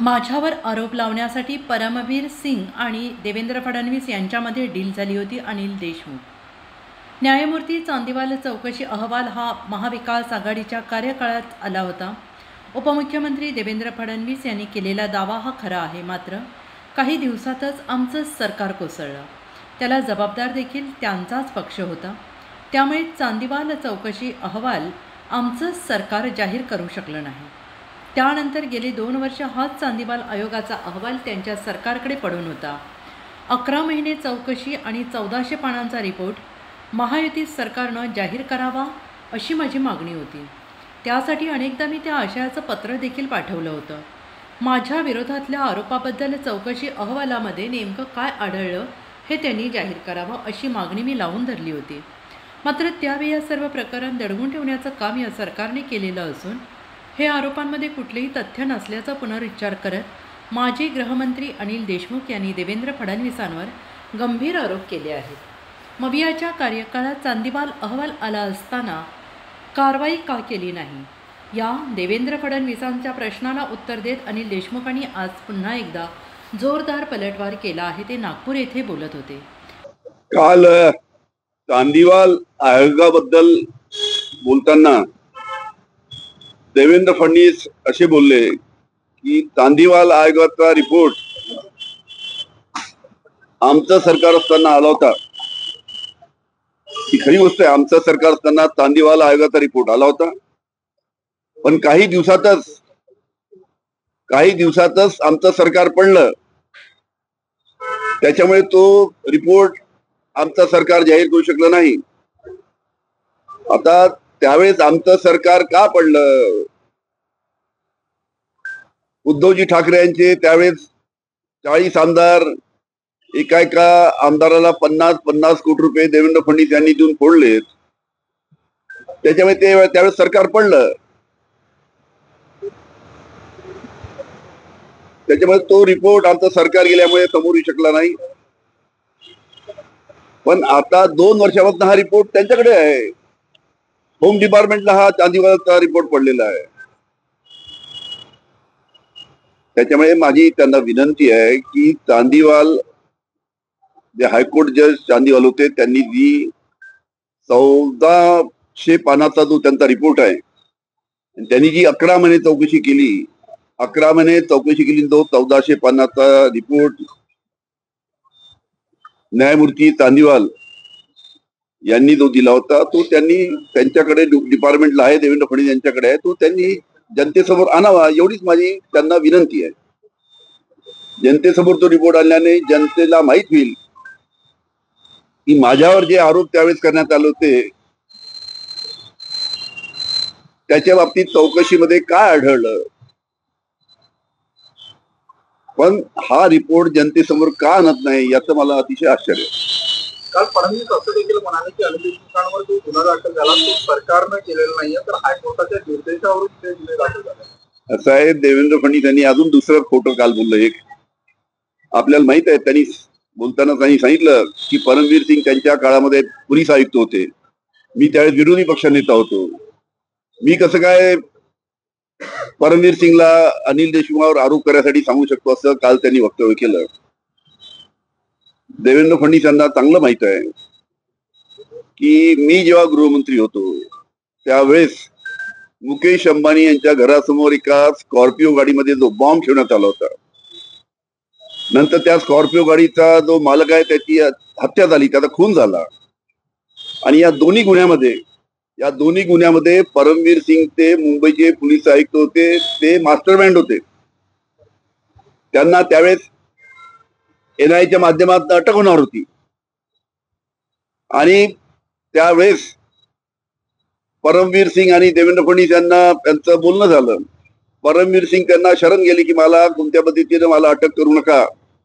माझ्यावर आरोप लावण्यासाठी परमवीर सिंग आणि देवेंद्र फडणवीस यांच्यामध्ये डील झाली होती. अनिल देशमुख. न्यायमूर्ती चांदीवाल चौकशी अहवाल हा महाविकास आघाडीच्या कार्यकाळात आला होता. उपमुख्यमंत्री देवेंद्र फडणवीस यांनी केलेला दावा हा खरा आहे. मात्र काही दिवसातच आमचंच सरकार कोसळलं. त्याला जबाबदार देखील त्यांचाच पक्ष होता. त्यामुळे चांदीवाल चौकशी अहवाल आमचंच सरकार जाहीर करू शकलं नाही. त्यानंतर गेली 2 वर्ष हाच चांदीवाल आयोगाचा अहवाल त्यांच्या सरकारकडे पडून होता. 11 महिने चौकशी आणि 1400 पानांचा रिपोर्ट महायुती सरकारनं जाहीर करावा अशी माझी मागणी होती. त्यासाठी अनेकदा मी त्या आशयाचं पत्र देखील पाठवलं होतं. माझ्या विरोधातल्या आरोपाबद्दल चौकशी अहवालामध्ये नेमकं काय आढळलं हे त्यांनी जाहीर करावं अशी मागणी मी लावून धरली होती. मात्र त्यावेळी या सर्व प्रकरण दडवून ठेवण्याचं काम या सरकारने केलेलं असून हे आरोपांमध्ये कुठलेही तथ्य नसल्याचा पुनरुच्चार करत माजी गृहमंत्री अनिल देशमुख यांनी देवेंद्र फडणवीसांवर गंभीर आरोप केले आहेत. मवियाच्या कार्यकाळात चांदीवाल अहवाल आला असताना कारवाई का केली नाही, या देवेंद्र फडणवीसांच्या प्रश्नाला उत्तर देत अनिल देशमुखांनी आज पुन्हा एकदा जोरदार पलटवार केला आहे. ते नागपूर येथे बोलत होते. काल चांदीवाल आयोगाबद्दल बोलताना देवेंद्र फडणवीस असे बोलले की चांदीवाल आयोगाचा रिपोर्ट आमचं सरकार असताना आला होता. ही खरी गोष्ट आहे. आमचं सरकार असताना चांदीवाल आयोगाचा रिपोर्ट आला होता. पण काही दिवसातच आमचं सरकार पडलं. त्याच्यामुळे तो रिपोर्ट आमचं सरकार जाहीर करू शकलं नाही. आता त्यावेळेस आमचं सरकार का पडलं? उद्धवजी ठाकरे यांचे त्यावेळेस 40 आमदार, एका आमदाराला 50 कोटी रुपये देवेंद्र फडणवीस यांनी देऊन फोडलेत. त्याच्यामुळे त्यावेळेस सरकार पडलं. त्याच्यामुळे तो रिपोर्ट आमचं सरकार गेल्यामुळे समोर येऊ शकला नाही. पण आता 2 वर्षापासून हा रिपोर्ट त्यांच्याकडे आहे. होम डिपार्टमेंटला हा चांदीवालचा रिपोर्ट पडलेला आहे. त्याच्यामुळे माझी त्यांना विनंती आहे की चांदीवाल जे हायकोर्ट जज चांदीवाल होते, त्यांनी जी 1400 पानाचा जो त्यांचा रिपोर्ट आहे, त्यांनी जी 11 महिने चौकशी केली, तो 1400 पानाचा रिपोर्ट न्यायमूर्ती चांदीवाल यांनी जो दिला होता, तो त्यांनी त्यांच्याकडे डिपार्टमेंटला आहे, देवेंद्र फडणवीस यांच्याकडे आहे, तो त्यांनी जनतेसमोर आणावा एवढीच माझी त्यांना विनंती आहे. जनतेसमोर तो रिपोर्ट आणल्याने जनतेला माहित होईल की माझ्यावर जे आरोप त्यावेळेस करण्यात आले होते त्याच्या बाबतीत चौकशीमध्ये काय आढळलं. पण हा रिपोर्ट जनतेसमोर का आणत नाही याचं मला अतिशय आश्चर्य आहे. काल फडणवीस असं देखील म्हणाले की अनिल देशमुखांवर जो गुन्हा दाखल झाला तो सरकारनं केलेला नाहीये, तर हायकोर्टाच्या निर्देशावरून ते गुन्हे दाखल झाले. असं आहे, देवेंद्र फडणवीस यांनी अजून दुसरं खोटं काल बोललं. एक आपल्याला माहित आहे, त्यांनी बोलताना सांगितलं की परमवीर सिंग त्यांच्या काळामध्ये पोलीस आयुक्त होते. मी त्यावेळेस विरोधी पक्ष नेता होतो. मी कसं काय परमवीर सिंगला अनिल देशमुखावर आरोप करण्यासाठी सांगू शकतो, असं काल त्यांनी वक्तव्य केलं. देवेंद्र फडणवीस यांना चांगलं माहित आहे की मी जेव्हा गृहमंत्री होतो त्यावेळेस मुकेश अंबानी यांच्या घरासमोर एका स्कॉर्पिओ गाडीमध्ये जो बॉम्ब ठेवण्यात आला होता, नंतर त्या स्कॉर्पिओ गाडीचा जो मालक आहे त्याची हत्या झाली, त्याचा खून झाला. आणि या दोन्ही गुन्ह्यामध्ये परमवीर सिंग ते मुंबईचे पोलीस आयुक्त होते, ते मास्टरमाइंड होते. त्यांना त्यावेळेस NIAच्या माध्यमातून अटक होणार होती. आणि त्यावेळेस परमवीर सिंग आणि देवेंद्र फडणवीस यांना त्यांचं बोलणं झालं. परमवीर सिंग त्यांना शरण गेले की मला कोणत्या पद्धतीने मला अटक करू नका,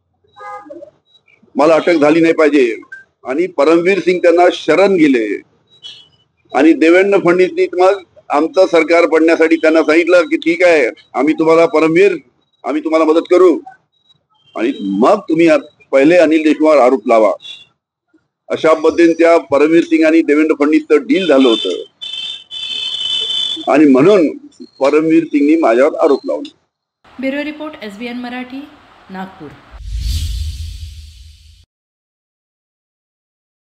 मला अटक झाली नाही पाहिजे. आणि परमवीर सिंग त्यांना शरण गेले. आणि देवेंद्र फडणवीसनी मग आमचं सरकार पडण्यासाठी त्यांना सांगितलं की ठीक आहे, आम्ही तुम्हाला मदत करू आणि मग तुम्ही पहिले अनिल देशमुखावर आरोप लावा. अशा पद्धतीने त्या परमवीर सिंग आणि देवेंद्र फडणवीसचं डील झालं होतं. आणि म्हणून परमवीर सिंगनी माझ्यावर आरोप लावले. Bureau report SBN Marathi, Nagpur.